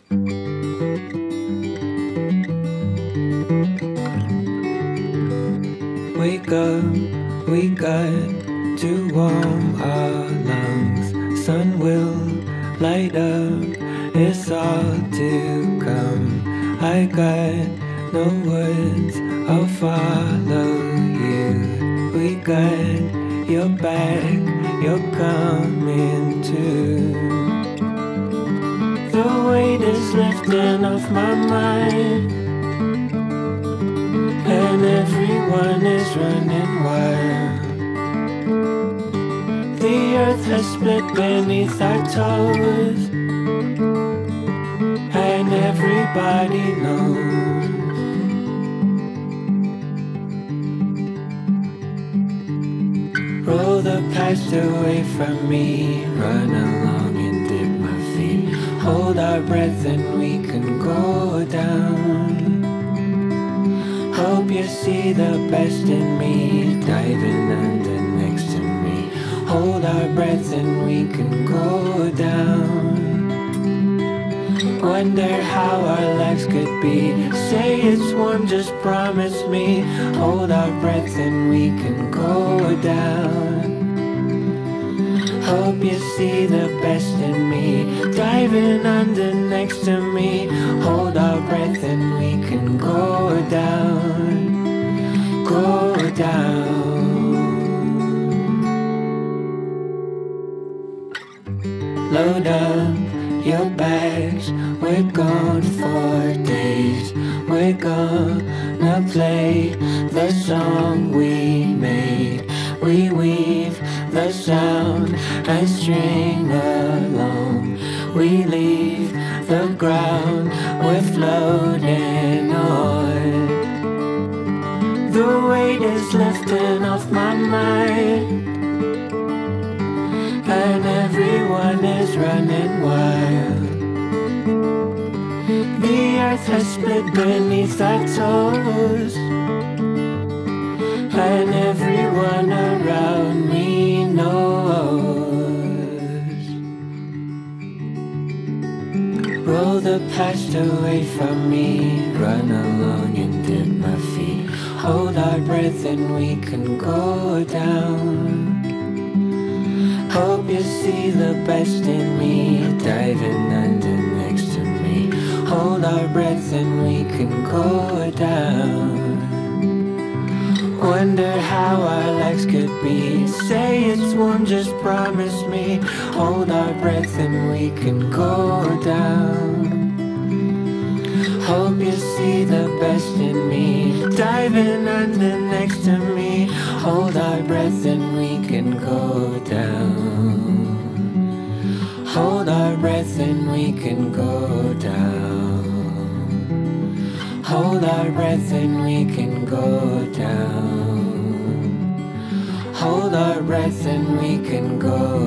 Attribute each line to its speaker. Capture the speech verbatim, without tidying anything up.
Speaker 1: Wake up, we got to warm our lungs. Sun will light up, it's all to come. I got no words, I'll follow you. We got your back, you're coming too. The weight is lifting off my mind, and everyone is running wild. The earth has split beneath our toes, and everybody knows. Roll the past away from me, run along and dip my feet. Hold our breath and we can go down. Hope you see the best in me, diving under next to me. Hold our breath and we can go down. Wonder how our lives could be. Say it's warm, just promise me. Hold our breath and we can go down. Hope you see the best in me, diving under next to me. Hold our breath and we can go down, go down. Load up your bags, we're gone for days. We're gonna play the song we made. We weave the sound and string along. We leave the ground, we're floating on. The weight is lifting off my mind, and everyone is running wild. The earth has split beneath our toes, and everyone around me knows. Roll the past away from me, run along and dip my feet. Hold our breath and we can go down. Hope you see the best in me, diving under next to me. Hold our breath and we can go down. Wonder how our lives could be. Say it's warm, just promise me. Hold our breath and we can go down. Hope you see the best in me, diving under next to me. Hold our breath and we can go down. Hold our breath and we can go down. Hold our breath and we can go down. Hold our breath and we can go